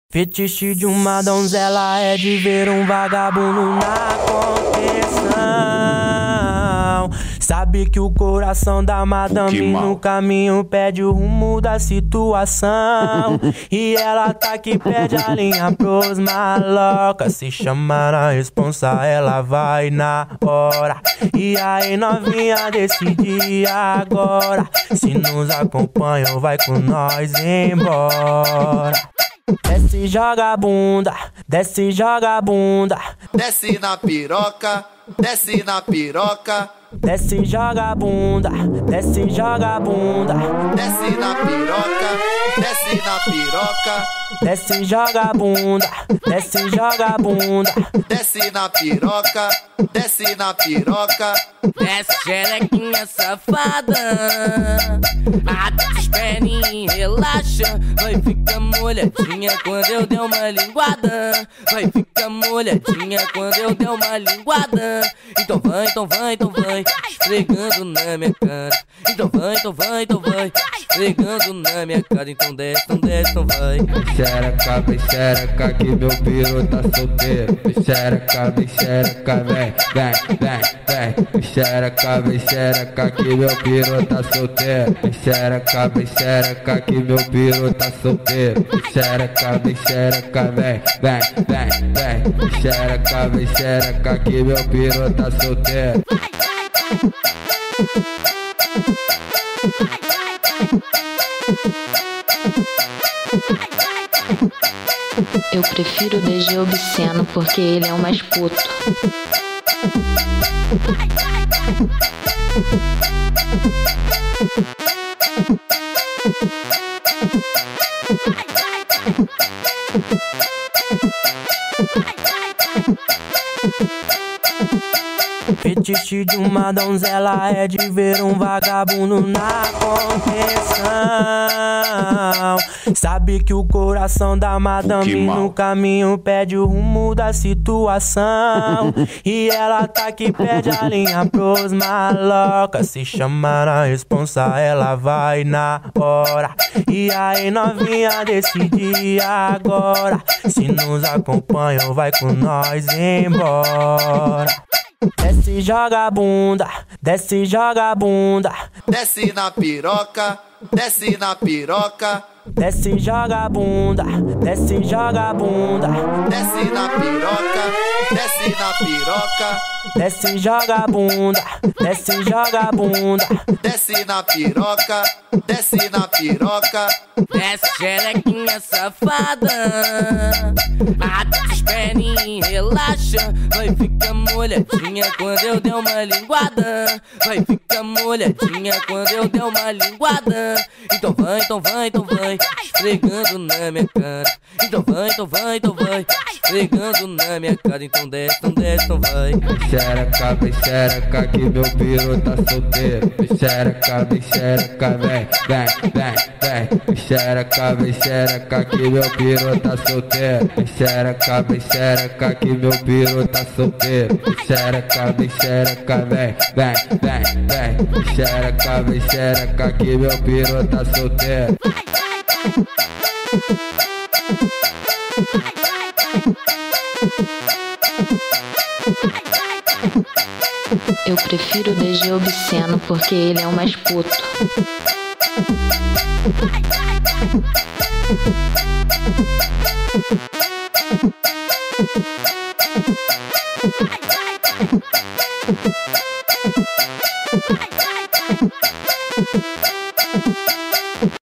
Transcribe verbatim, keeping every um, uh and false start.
Fetiche de uma donzela é de ver um vagabundo na contenção. Sabe que o coração da madame no caminho pede o rumo da situação. E ela tá que pede a linha pros malocas. Se chamar a responsa, ela vai na hora. E aí novinha, decide agora. Se nos acompanha ou vai com nós embora. Desce, joga a bunda, desce, joga a bunda. Desce na piroca, desce na piroca. Desce, joga a bunda, desce, joga a bunda. Desce na piroca, desce na piroca. Desce, joga a bunda, desce, joga a bunda. Desce na piroca, desce na piroca. Desce, xerequinha safada. Abre as perninhas, relaxa. Vai ficar molhadinha quando eu der uma linguada. Vai ficar molhadinha quando eu der uma linguada. Então vai, então vai, então vai, esfregando na minha cara. Então vai, então vai, então vai, esfregando na minha cara. Então desce, então desce, então vai. Xereca, vem xereca que meu piru tá solteiro. Vem xereca, vem xereca, vem, vem, vem, vem. Xereca, vem xereca que meu piru tá solteiro. Vem xereca, vem xereca que meu piru tá solteiro. Vem xereca, vem xereca, vem, vem, vem, vem. Xereca, vem xereca que meu piru tá solteiro. Eu prefiro o D G obsceno porque ele é o mais puto. Fetiche de uma donzela é de ver um vagabundo na contenção. Sabe que o coração da madame no caminho pede o rumo da situação. E ela tá que pede a linha pros malocas. Se chamar a responsa, ela vai na hora. E aí novinha, decide agora. Se nos acompanha ou vai com nós embora. Desce, joga a bunda, desce, joga a bunda. Desce na piroca, desce na piroca. Desce, joga a bunda, desce, joga a bunda. Desce na piroca, desce na piroca. Desce, joga a bunda, desce, joga a bunda. Desce na piroca, desce na piroca. Desce, xerequinha safada. Abre as perninhas, relaxa. Vai ficar molhadinha quando eu der uma linguada. Vai ficar molhadinha quando eu der uma linguada. Então vai, então vai, então vai, esfregando na minha cara. Então vai, então vai, então vai, esfregando na minha cara. Então desce, então desce, então vai. Xereca, vem xereca que meu piru tá solteiro. Vem xereca, vem xereca, vem, vem, vem, vem. Xereca, vem xereca que meu piru tá solteiro. Vem xereca, vem xereca que meu piru tá solteiro. Vem xereca, vem xereca, vem, vem, vem, vem. Xereca, vem xereca que meu piru tá solteiro. Eu prefiro o D G obsceno porque ele é o mais puto.